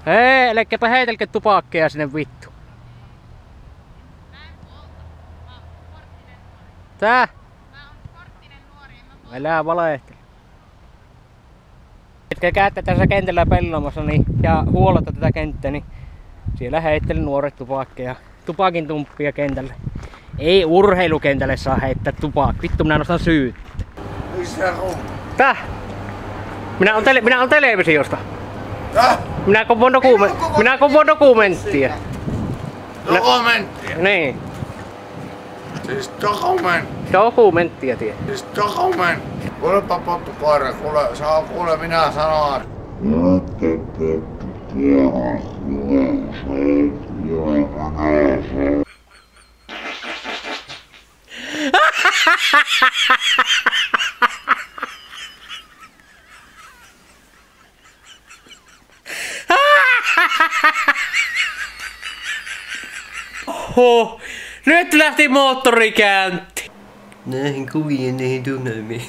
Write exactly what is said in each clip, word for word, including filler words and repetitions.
Hei, älkääpä heitelkö tupakkeja sinne vittu. Tää? Älä valehtele. Ketkä käytte tässä kentällä pellamassa niin, ja huoletta tätä kenttää, niin siellä heitteli nuoret tupakkeja. Tupakin tumppia kentälle. Ei urheilukentälle saa heittää tupakki. Vittu, minä nostan syyt. Missä on? Tää? Minä on, tele minä on televisiosta. Tää? Minä kuvon dokumen minä kuvon dokumenttia. Dokumenttia? Niin. Siis dokumentti? Dokumenttia tie. Siis dokumentti? Kuulepa pottukoira, kuule, saa kuule minä sanon. Oho, nyt lähti moottorikäynti. Näihin kuvien, näihin tunnelmiin.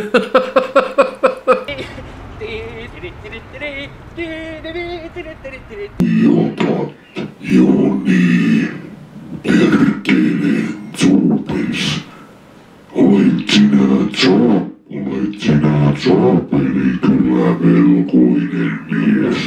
Jota Joni perkeleen Zoopis. Olet sinä Zoop, olet sinä Zoop, eli kyllä velkoinen mies.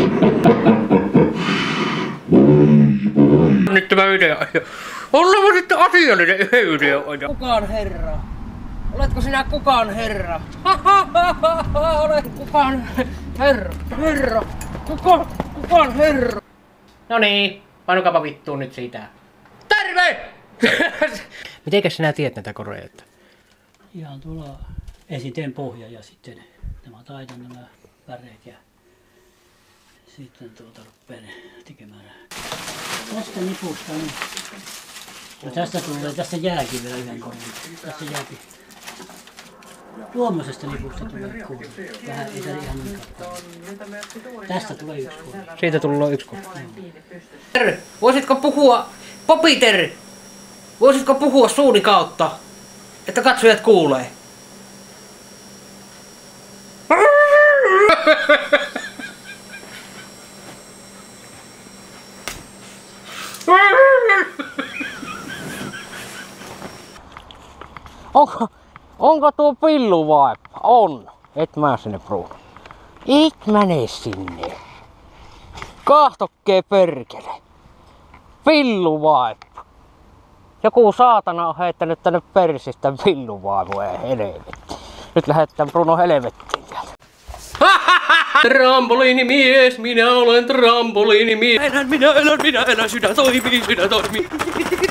Voi voi. Nyt tämä video. Ollaan sitten asiallinen yhden video. Kukaan herra? Oletko sinä kukaan herra? Olet kukaan herra? Herra? Kukaan, kukaan herra? No niin, panukapa vittuun nyt siitä. Terve! Mitenkäs sinä tiedät näitä koreita? Ihan tuolla esiteen pohja ja sitten nämä taitan nämä väreet ja sitten tuota rupean tekemään. Tästä nipusta niin. No tästä tulee, tästä jääkin vielä yhden korjan. Tässä jääkin. Tuommoisesta nipusta tulee kuusi. Vähän ei ihan niin katsoa. Tästä tulee yksi kuusi. Siitä tulee yksi kuva. Terve, voisitko puhua, Popiter, voisitko puhua suuni kautta, että katsojat kuulee? Onko, onko tuo pillu vaippa? On. Et mä sinne Bruno. Et mene sinne. Kahtokkee perkele. Pillu vaippa. Joku saatana on heittänyt tänne persistä pillu vaipu, ei helvetti. Nyt lähdetään Bruno helvettiin täältä. Trampoliinimies, minä olen trampoliinimies. Elän, minä elän, minä elän, sydän toimii, sydän toimii.